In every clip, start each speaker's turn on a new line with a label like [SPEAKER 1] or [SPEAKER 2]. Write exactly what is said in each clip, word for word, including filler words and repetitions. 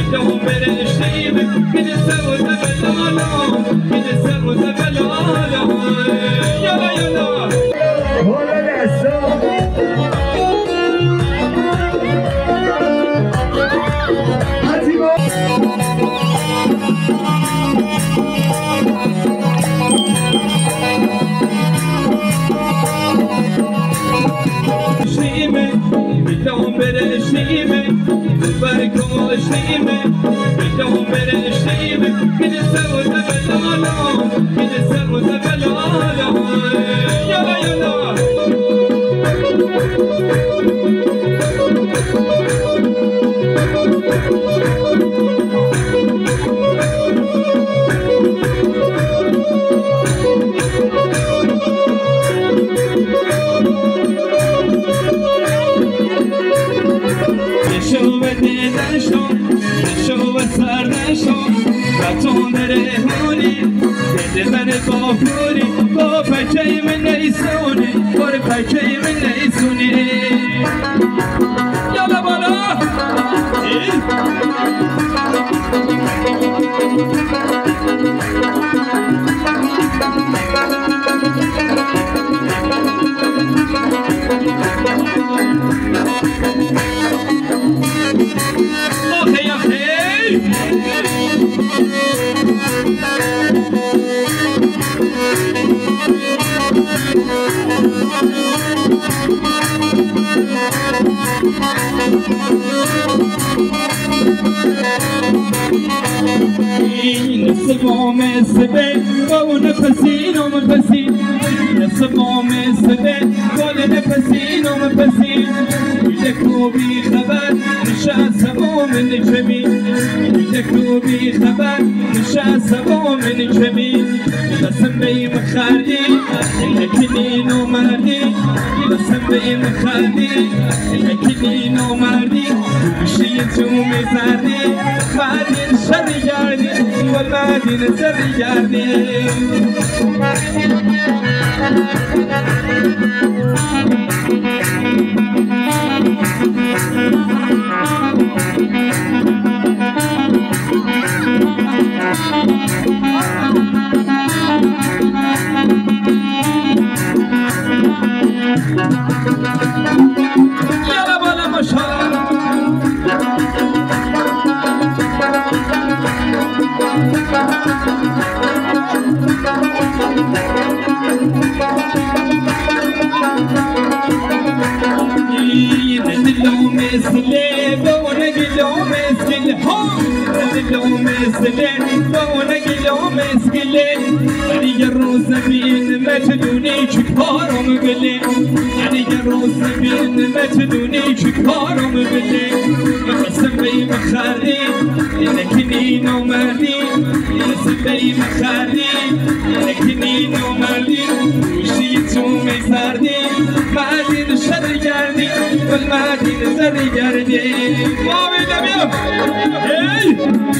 [SPEAKER 1] بدهم برشتيمة كل سوى تبلالا كل سوى تبلالا يلا يلا
[SPEAKER 2] ولا العزام
[SPEAKER 1] بدهم برشتيمة باركوا شتيمة بدهم برشتيمة كل سوى تبلالا كل سوى تبلالا يلا يلا بافوري بافجي من يسوني بافجي من يسوني يلا بالا اخي اخي نصبهم السبيل ونفسين ومنفسين نصبهم السبيل ونفسين ومنفسين يذكروا بي خبر نشاسبوا من الجميل يذكروا بي خبر نشاسبوا من الجميل بسمي مخالي لكنين ومالي بسمي مخالي لكنين ومالي مشيت ومزاري خالي الشر يعني والمادين الزر يعني يلا بلا ما شاء الله نزلوا مسلم ونقلوا مسلم نزلوا مسلم ونقلوا مسلم يعني الروس بين مجدوني شكارهم قلي يعني الروس بين مجدوني شكارهم قلي سمي مخاري لكنين ومالي سمي مخاري لكنين ومالي وشيتو ميساردي مادين الشر جاردي والمادين الزر جاردي واوي نبيو هاي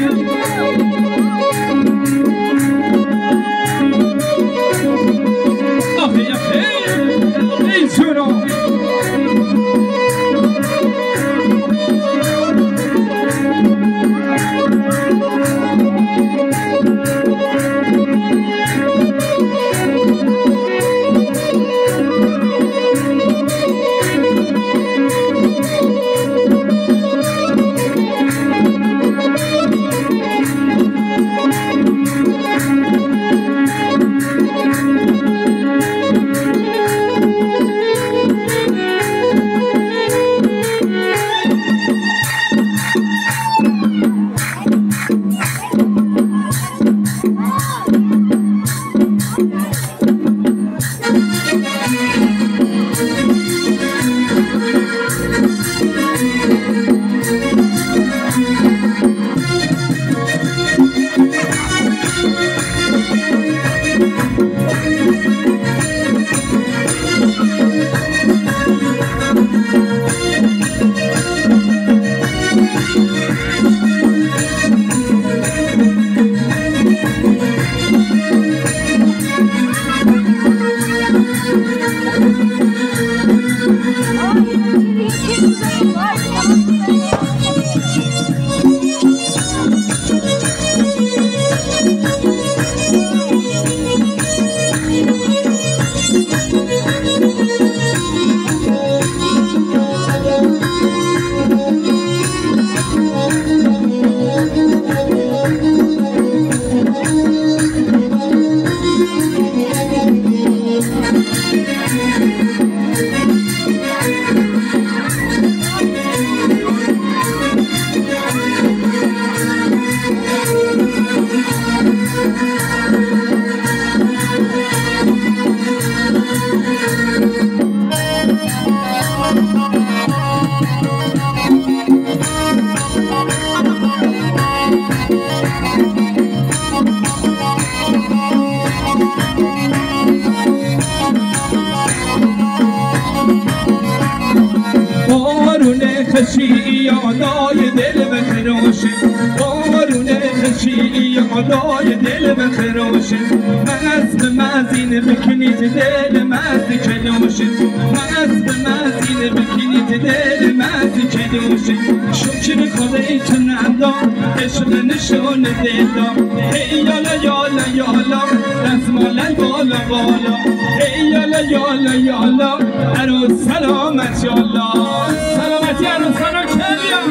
[SPEAKER 1] اخي اخي اي شنو یادای دل بخراشه بارون خشی یادای دل بخراشه مست مزین بکنید دل مست کلاشه مست مزین بکنید دل مست کلاشه شکر خدای چندا عشق نشون دلا ای یالا یالا یالا دستمال بالا بالا ای یالا یالا یالا عروس سلامت یالا سلامتی عروسانا کلیان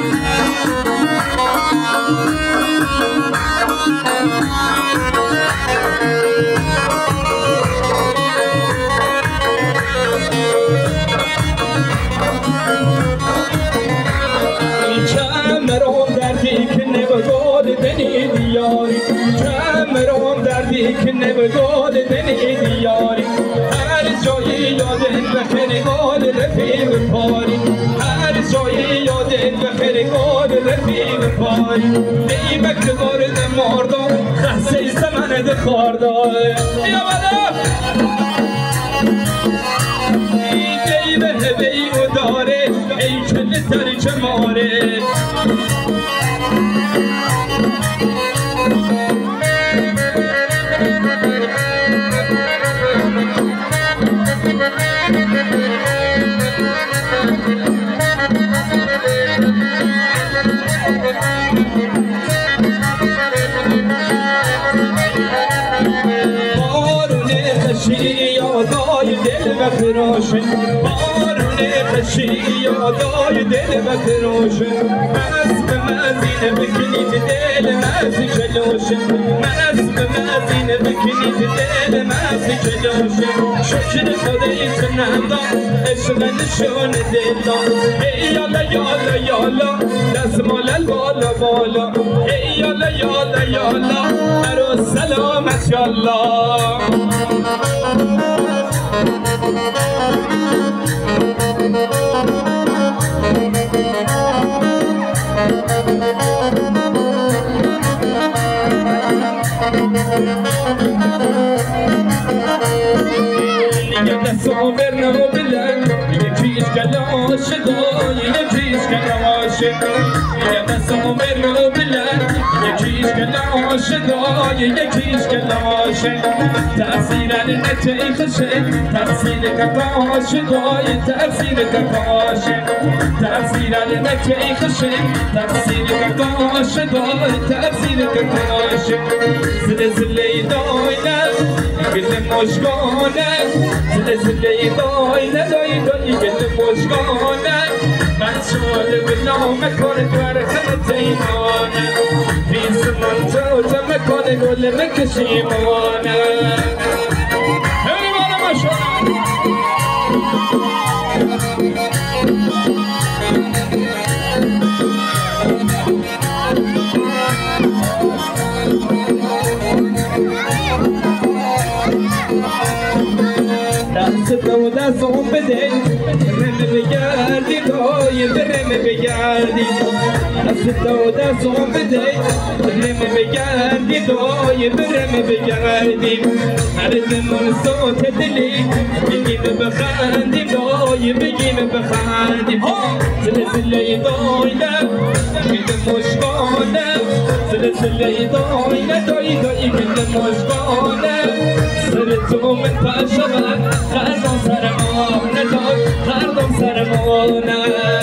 [SPEAKER 1] کمران دردی که نبگاد دنی دیاری کمران دردی که نبگاد دنی دیاری هر جایی یادت بخیر گاد رفیق پاری هر جایی یادت بخیر گاد رفیق پاری ای بکر وارد ماردا خسته سمند خاردا یا بدا ای به هبهی و داره ای کل ترک ماره یادای دل بخراشه بارون خشی یادای دل بخراشه مست مزین بکنید دل مست کلاشه مست مزین بکنید دل مست کلاشه شکر خدای چندا عشق نشون دلا ای یالا یالا یالا دستمال بالا بالا ای یالا یالا یالا عروس سلامت یالا Niye de soberno bilen Yekis galaşı doy Yekis galaşı Niye de soberno bilen Yekis galaşı doy Yekis galaşı Tafsir el-etey khşe Tafsir kakaşı doy Tafsir kakaşı Tafsir el-etey khşe Tafsir kakaşı doy Tafsir kakaşı Zile zile doyna Gülüm hoşgone Zile zile doyna doyna Gülüm hoşgone Ben şöyle bir name kore Dvar khalateyane Bir zaman tutama kore Gülüme kşimane Hey bana maşallah دستم دستم بده برم بگردی دای برم بگردی دستم دستم بده برم بگردی دای برم بگردی هر زمان صوت دلی بگیم بخندی دای بگیم بخندی سلسله دای نه بگیم مشکانه سلسله دای نه دای دای بگیم مشکانه سرتو من پاشم خردم سرمانه دای خردم سرمانه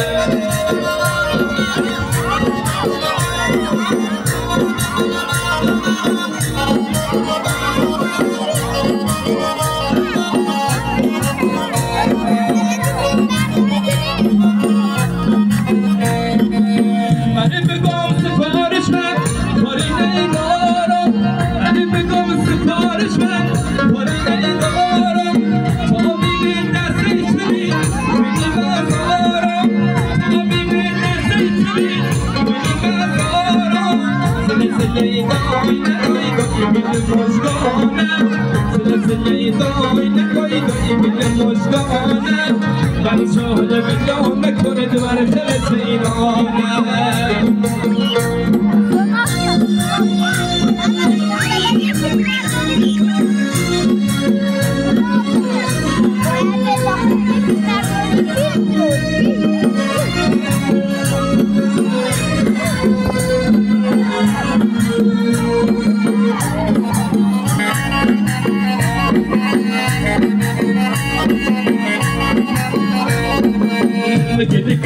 [SPEAKER 1] من بگم سفارش من کاری ندارم من بگم سفارش من کاری ندارم تا ببین دستش ببین بگی بازارم تا ببین دستش ببین بگی بازارم سلسله دای ندای دای بگی مشکانم سلسله دای ندای دای بگی مشکانم من شاهد بگم نکنه دوار خلص ایرانم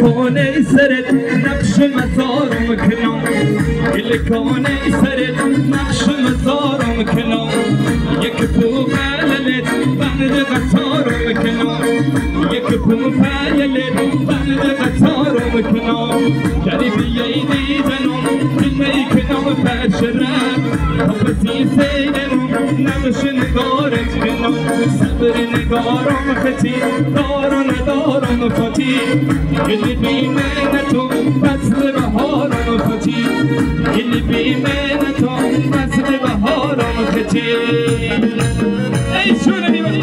[SPEAKER 1] کانه سرت نقش مزارم کنم گل کانه سرت نقش مزارم کنم یک پو بللت بند قطارم کنم یک پو بللت بند قطارم کنم گریبی دیدنم فیلمی کنم بشرم حافظی سیدنم نقش نگارت کنم صبر نگارم خطی دارم ندارم خطی گل بیمه تو فصل بهارم خطی گل بیمه تو فصل بهارم خطی ای شونه میبری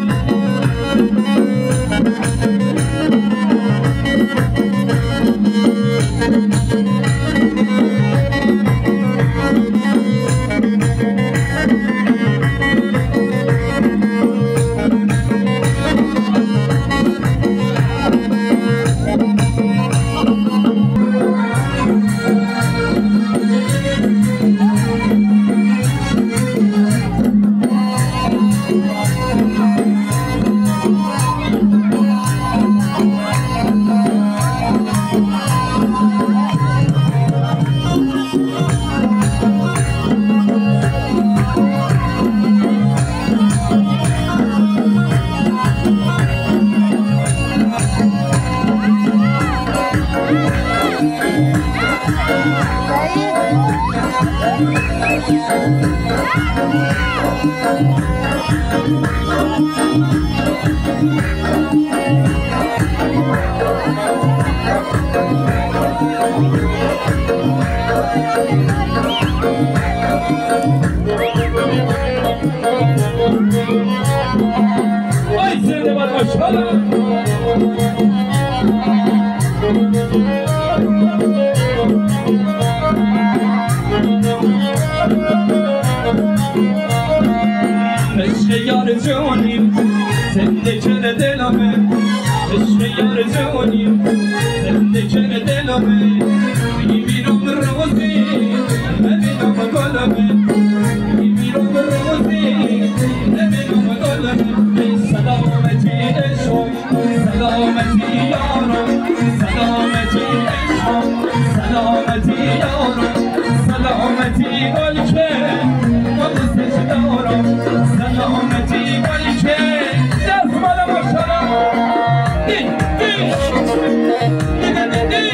[SPEAKER 1] عشق یار جونیم زنده کر دلمه عشق یار جونیم زنده کر دلمه میمیرم روزی نبینم گلمه میمیرم روزی نبینم گلمه سلامتی عشق سلامتی یارم سلامتی عشق سلامتی یارم سلامتی گل که دوستش دارم سلامتی گل که دست بالا ماشاءالله دی دی دی دی دی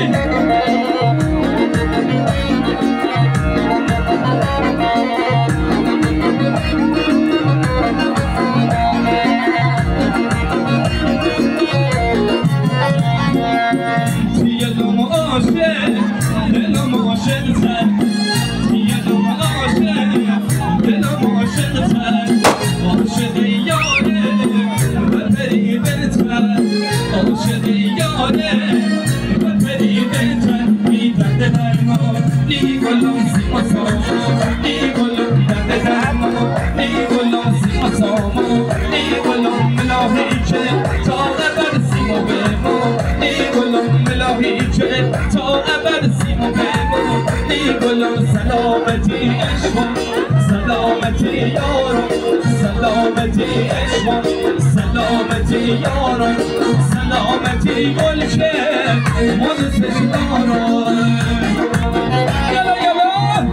[SPEAKER 1] دلم عاشق دلم عاشق زد دلم عاشق دلم عاشق زد عاشق یاره و فریبت زد عاشق یاره و فریبت زد بی درد درمان بی گلم سیما سامو بی گلم درد درمان بی گلم سیما سامو بی گلم ملاحی که تا ابد سیما بمو بی گلم ملاحی که تا ابد سیما بمو بی گلم سلامتی عشق سلامتی یارم سلامتی عشق سلامتی یارم سلامتی گل که ما دوستش دارم یلا یلا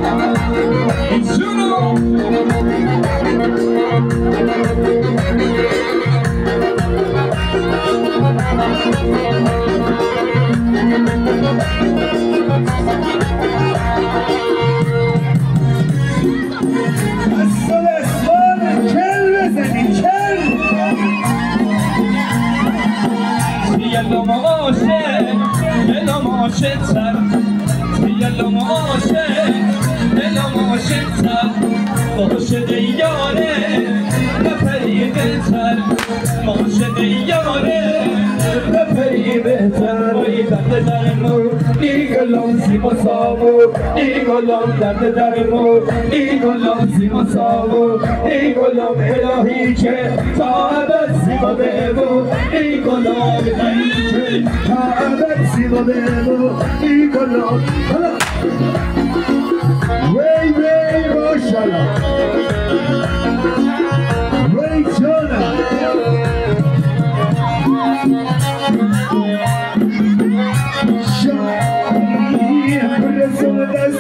[SPEAKER 1] جونو
[SPEAKER 2] اصل اسمان کل بزنی کل
[SPEAKER 1] دلم عاشق دلم عاشق سر دلم عاشق دلم عاشق سر عاشق یاره و فریب سر عاشق یاره و فریب سر وی درد درمو ای گلم سیما سامو ای گلم درد درمو ای گلم سیما سامو ای گلم الهی که تا ابد سیما بمو ای گلم
[SPEAKER 2] تا ابد سیما بمو ای گلم وی وی ماشاءالله وی جانم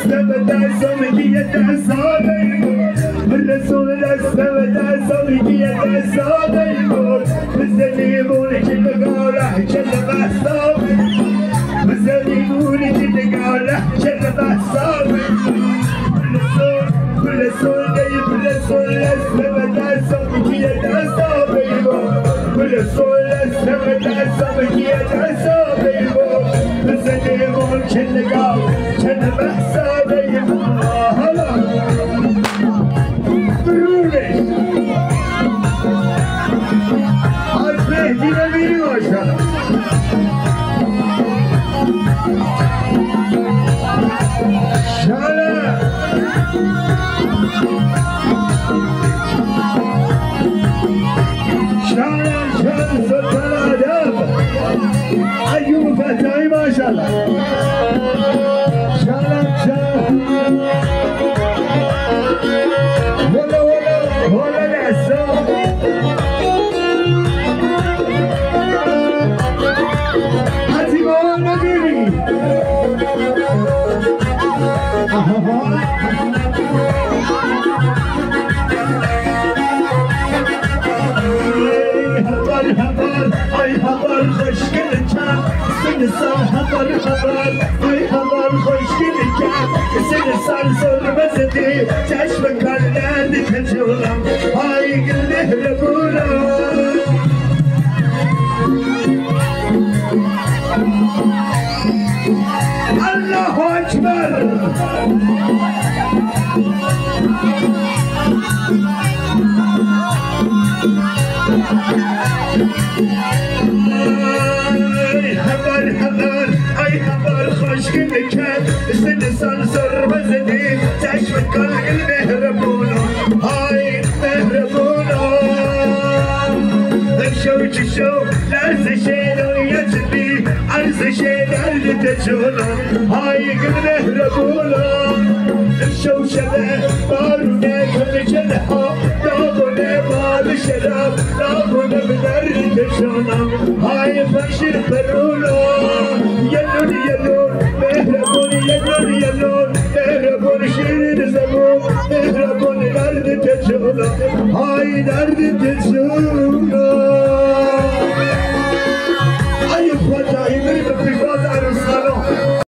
[SPEAKER 2] Hay derdi tezgah